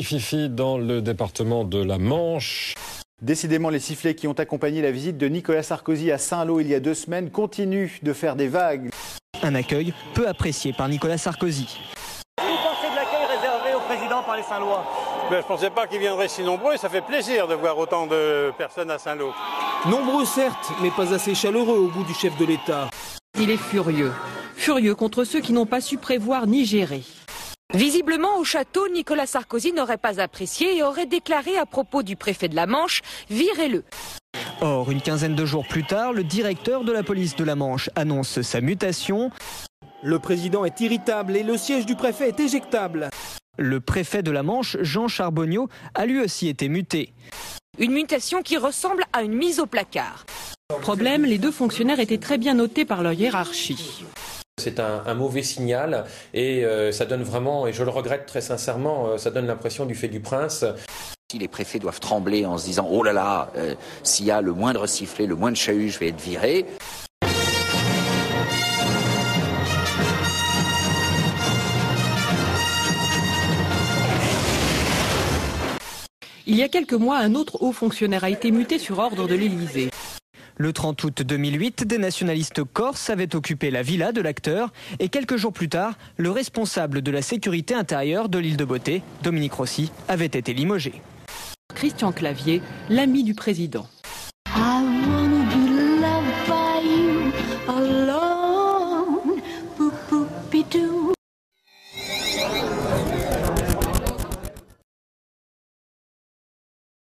Fifi dans le département de la Manche. Décidément, les sifflets qui ont accompagné la visite de Nicolas Sarkozy à Saint-Lô il y a 2 semaines continuent de faire des vagues. Un accueil peu apprécié par Nicolas Sarkozy. Qu'est-ce que vous pensez de l'accueil réservé au président par les Saint-Lois ? Je ne pensais pas qu'ils viendraient si nombreux et ça fait plaisir de voir autant de personnes à Saint-Lô. Nombreux certes, mais pas assez chaleureux au goût du chef de l'État. Il est furieux. Furieux contre ceux qui n'ont pas su prévoir ni gérer. Visiblement, au château, Nicolas Sarkozy n'aurait pas apprécié et aurait déclaré à propos du préfet de la Manche « virez-le ». Or, une quinzaine de jours plus tard, le directeur de la police de la Manche annonce sa mutation. Le président est irritable et le siège du préfet est éjectable. Le préfet de la Manche, Jean Charbonneau, a lui aussi été muté. Une mutation qui ressemble à une mise au placard. Problème, les 2 fonctionnaires étaient très bien notés par leur hiérarchie. C'est un mauvais signal et ça donne vraiment, et je le regrette très sincèrement, ça donne l'impression du fait du prince. Si les préfets doivent trembler en se disant « Oh là là, s'il y a le moindre sifflet, le moindre chahut, je vais être viré ». Il y a quelques mois, un autre haut fonctionnaire a été muté sur ordre de l'Élysée. Le 30 août 2008, des nationalistes corses avaient occupé la villa de l'acteur et quelques jours plus tard, le responsable de la sécurité intérieure de l'île de Beauté, Dominique Rossi, avait été limogé. Christian Clavier, l'ami du président. Ah